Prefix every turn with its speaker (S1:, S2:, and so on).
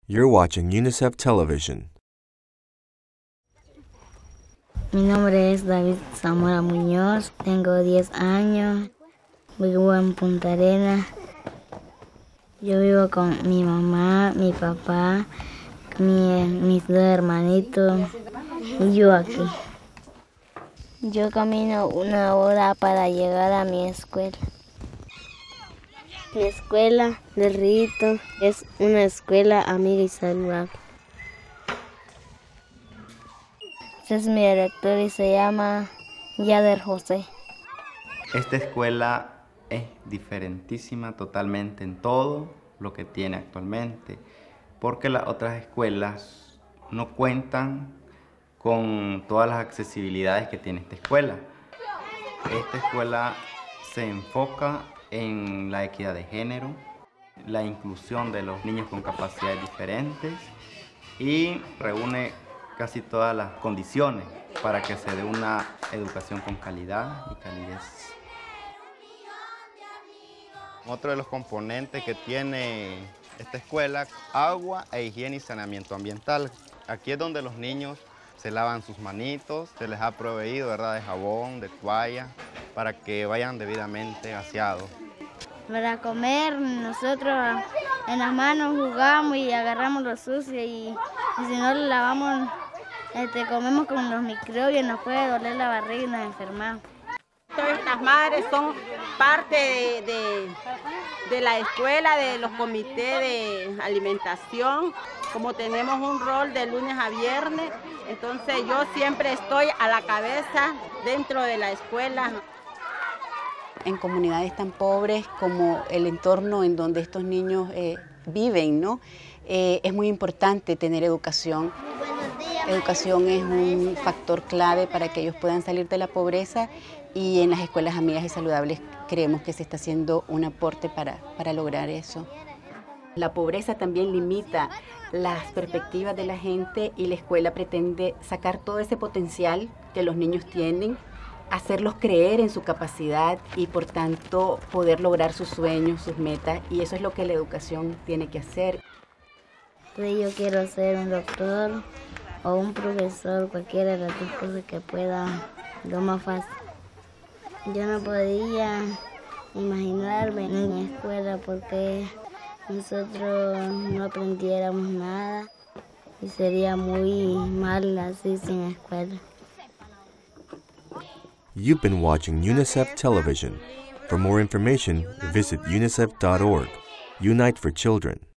S1: You're watching UNICEF Television.
S2: Mi nombre es David Zamora Muñoz, tengo 10 años, vivo en Punta Arenas. Yo vivo con mi mamá, mi papá, mis dos hermanitos y yo aquí. Yo camino 1 hora para llegar a mi escuela. Mi escuela del Rito es una escuela amiga y saludable. Este es mi director y se llama Yader José.
S3: Esta escuela es diferentísima totalmente en todo lo que tiene actualmente, porque las otras escuelas no cuentan con todas las accesibilidades que tiene esta escuela. Esta escuela se enfoca en la equidad de género, la inclusión de los niños con capacidades diferentes y reúne casi todas las condiciones para que se dé una educación con calidad y calidez.
S4: Otro de los componentes que tiene esta escuela, agua e higiene y saneamiento ambiental. Aquí es donde los niños se lavan sus manitos, se les ha proveído, ¿verdad?, de jabón, de toalla, para que vayan debidamente aseados.
S2: Para comer, nosotros en las manos jugamos y agarramos lo sucio y si no lo lavamos, comemos con los microbios, nos puede doler la barriga y nos enfermamos.
S5: Todas estas madres son parte de la escuela, de los comités de alimentación. Como tenemos un rol de lunes a viernes, entonces yo siempre estoy a la cabeza dentro de la escuela.
S6: En comunidades tan pobres como el entorno en donde estos niños viven, ¿no? Es muy importante tener educación. Educación es un factor clave para que ellos puedan salir de la pobreza y en las escuelas amigas y saludables creemos que se está haciendo un aporte para lograr eso. La pobreza también limita las perspectivas de la gente y la escuela pretende sacar todo ese potencial que los niños tienen, hacerlos creer en su capacidad y por tanto poder lograr sus sueños, sus metas, y eso es lo que la educación tiene que hacer.
S2: Yo quiero ser un doctor o un profesor, cualquiera de las dos cosas que pueda, lo más fácil. Yo no podía imaginarme en la escuela porque nosotros no aprendiéramos nada y sería muy mal así sin escuela.
S1: You've been watching UNICEF Television. For more information, visit unicef.org. Unite for Children.